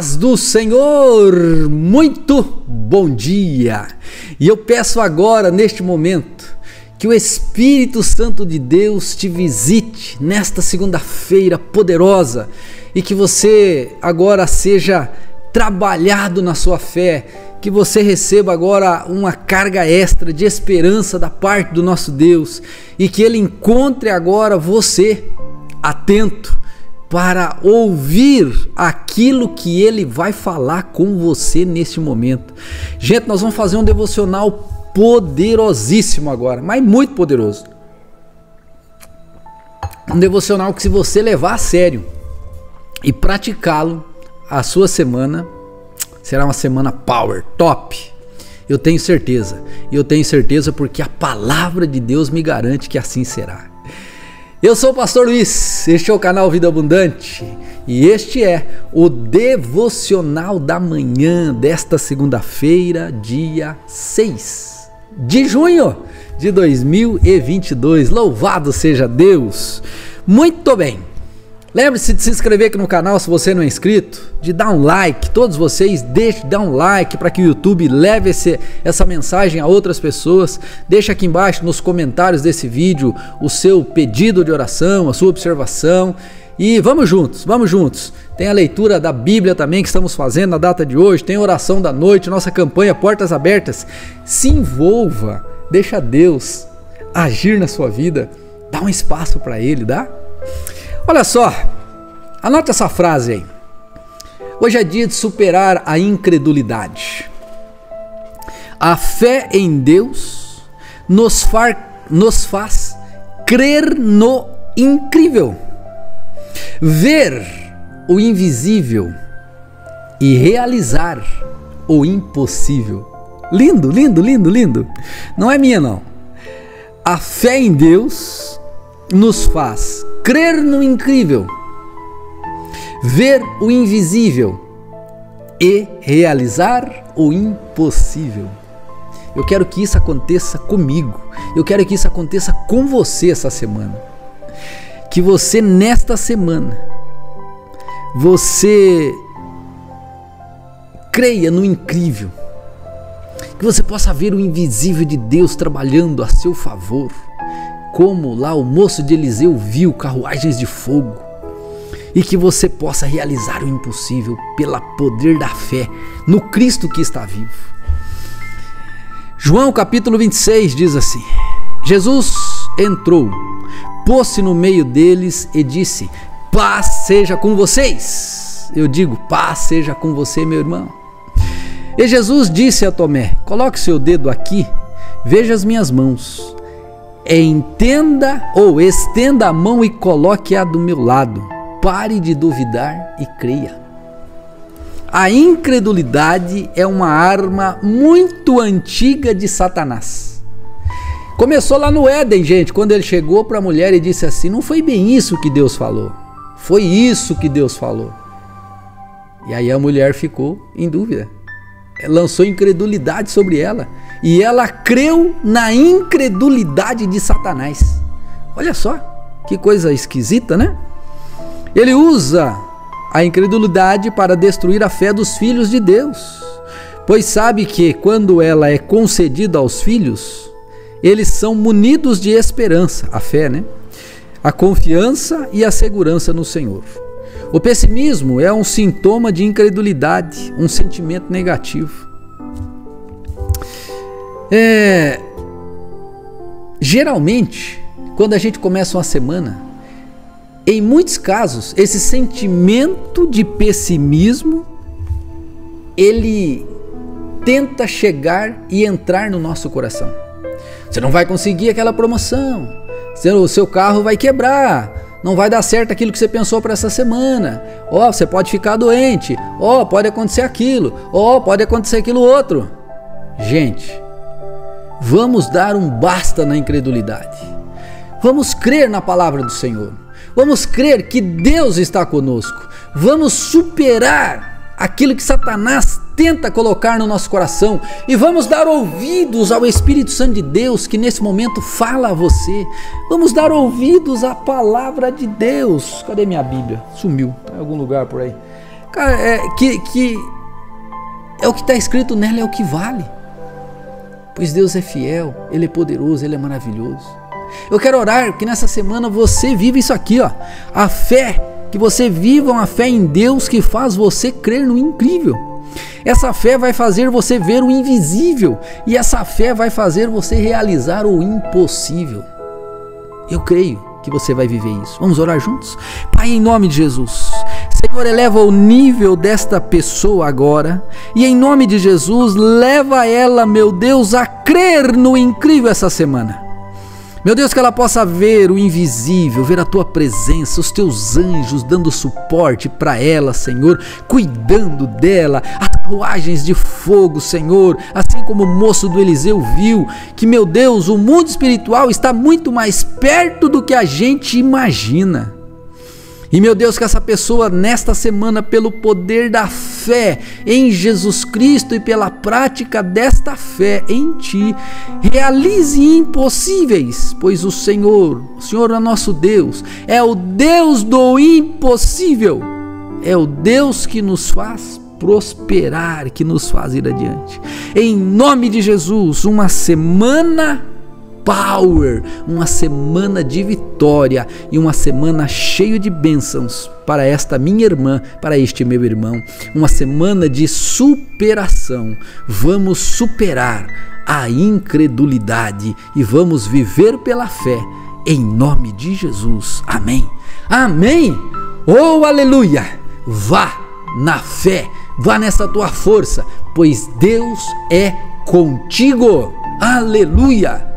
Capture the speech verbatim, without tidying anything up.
paz do Senhor, muito bom dia. E eu peço agora, neste momento, que o Espírito Santo de Deus te visite nesta segunda-feira poderosa e que você agora seja trabalhado na sua fé, que você receba agora uma carga extra de esperança da parte do nosso Deus e que Ele encontre agora você atento para ouvir aquilo que Ele vai falar com você neste momento. Gente, nós vamos fazer um devocional poderosíssimo agora, mas muito poderoso. Um devocional que, se você levar a sério e praticá-lo, a sua semana será uma semana power, top. Eu tenho certeza. E eu tenho certeza porque a palavra de Deus me garante que assim será. Eu sou o Pastor Luiz, este é o canal Vida Abundante e este é o devocional da manhã desta segunda-feira, dia seis de junho de dois mil e vinte e dois. Louvado seja Deus! Muito bem! Lembre-se de se inscrever aqui no canal se você não é inscrito, de dar um like, todos vocês deixem dar um like para que o YouTube leve esse, essa mensagem a outras pessoas. Deixa aqui embaixo nos comentários desse vídeo o seu pedido de oração, a sua observação e vamos juntos, vamos juntos. Tem a leitura da Bíblia também que estamos fazendo na data de hoje, tem a oração da noite, nossa campanha Portas Abertas. Se envolva, deixa Deus agir na sua vida, dá um espaço para Ele, dá? Olha só, anote essa frase aí. Hoje é dia de superar a incredulidade. A fé em Deus nos, far, nos faz crer no incrível, ver o invisível e realizar o impossível. Lindo, lindo, lindo, lindo. Não é minha, não. A fé em Deus nos faz crer no incrível, ver o invisível e realizar o impossível. Eu quero que isso aconteça comigo. Eu quero que isso aconteça com você essa semana. Que você nesta semana, você creia no incrível. Que você possa ver o invisível de Deus trabalhando a seu favor. Como lá o moço de Eliseu viu carruagens de fogo, e que você possa realizar o impossível pelo poder da fé no Cristo que está vivo. João capítulo vinte e seis diz assim: Jesus entrou, pôs-se no meio deles e disse: paz seja com vocês. Eu digo, paz seja com você, meu irmão. E Jesus disse a Tomé: coloque seu dedo aqui, veja as minhas mãos. Entenda ou estenda a mão e coloque-a do meu lado. Pare de duvidar e creia. A incredulidade é uma arma muito antiga de Satanás. Começou lá no Éden, gente, quando ele chegou para a mulher e disse assim: não foi bem isso que Deus falou, foi isso que Deus falou. E aí a mulher ficou em dúvida, lançou incredulidade sobre ela. E ela creu na incredulidade de Satanás. Olha só, que coisa esquisita, né? Ele usa a incredulidade para destruir a fé dos filhos de Deus. Pois sabe que quando ela é concedida aos filhos, eles são munidos de esperança, a fé, né? A confiança e a segurança no Senhor. O pessimismo é um sintoma de incredulidade, um sentimento negativo. É, geralmente, quando a gente começa uma semana, em muitos casos, esse sentimento de pessimismo, ele tenta chegar e entrar no nosso coração. Você não vai conseguir aquela promoção, o seu carro vai quebrar, não vai dar certo aquilo que você pensou para essa semana. Ó, oh, você pode ficar doente, ó, oh, pode acontecer aquilo, ó, oh, pode acontecer aquilo outro. Gente, vamos dar um basta na incredulidade. Vamos crer na palavra do Senhor. Vamos crer que Deus está conosco. Vamos superar aquilo que Satanás tenta colocar no nosso coração e vamos dar ouvidos ao Espírito Santo de Deus que nesse momento fala a você. Vamos dar ouvidos à palavra de Deus. Cadê minha Bíblia? Sumiu, tá em algum lugar por aí. cara, é, que, que é o que está escrito nela, é o que vale. Pois Deus é fiel, Ele é poderoso, Ele é maravilhoso. Eu quero orar que nessa semana você viva isso aqui, ó, a fé, que você viva uma fé em Deus que faz você crer no incrível. Essa fé vai fazer você ver o invisível, e essa fé vai fazer você realizar o impossível. Eu creio que você vai viver isso. Vamos orar juntos? Pai, em nome de Jesus, Senhor, eleva o nível desta pessoa agora, e em nome de Jesus, leva ela, meu Deus, a crer no incrível essa semana. Meu Deus, que ela possa ver o invisível, ver a tua presença, os teus anjos dando suporte para ela, Senhor, cuidando dela, as carruagens de fogo, Senhor, assim como o moço do Eliseu viu, que, meu Deus, o mundo espiritual está muito mais perto do que a gente imagina. E, meu Deus, que essa pessoa nesta semana, pelo poder da fé em Jesus Cristo e pela prática desta fé em Ti, realize impossíveis, pois o Senhor, o Senhor é nosso Deus, é o Deus do impossível, é o Deus que nos faz prosperar, que nos faz ir adiante. Em nome de Jesus, uma semana power, uma semana de vitória e uma semana cheia de bênçãos para esta minha irmã, para este meu irmão, uma semana de superação. Vamos superar a incredulidade e vamos viver pela fé, em nome de Jesus. Amém. Amém. Oh, aleluia. Vá na fé, vá nessa tua força, pois Deus é contigo. Aleluia.